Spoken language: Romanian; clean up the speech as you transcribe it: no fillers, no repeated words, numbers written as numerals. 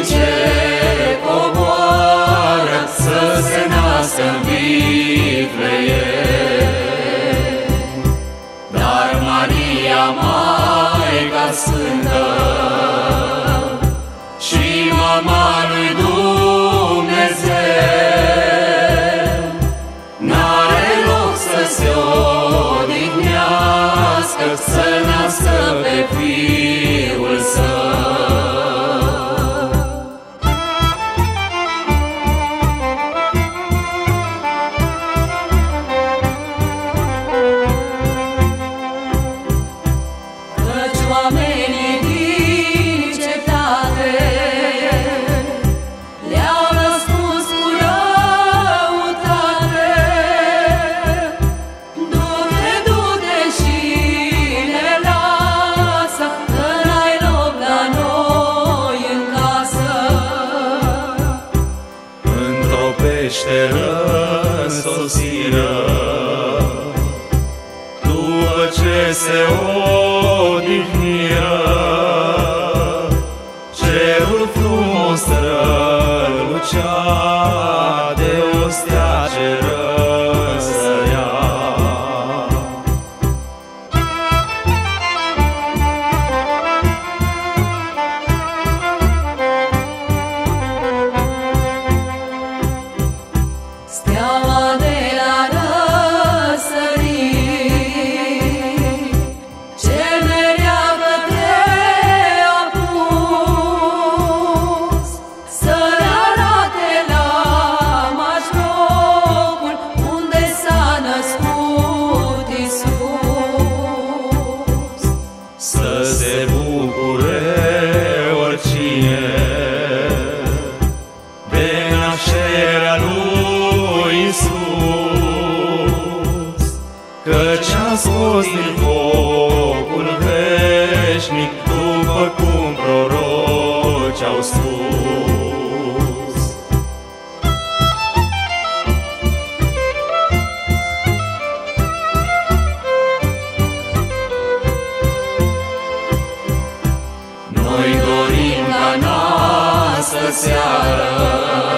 ce coboară să se nască în Betleem. Dar Maria, Maica Sfântă și Mama lui Dumnezeu, n-are loc să se odihnească, să nască pe Fiul Său. Căci oamenii din cetate le-au răspuns cu răutate: du-te, du-te și ne lasă, că n-ai loc la noi în casă. Într-o peșteră sosiră, după ce se odihniră, cerul frumos strălucea de o stea ce răsărea. Steaua de la răsărit, ce merea către apus, să le arate la maș locul unde s-a născut Iisus. Să se bucure oricine de nașterea lui Iisus, căci a scos din focul veșnic, după cum proroci au spus. Noi dorim ca noastră seară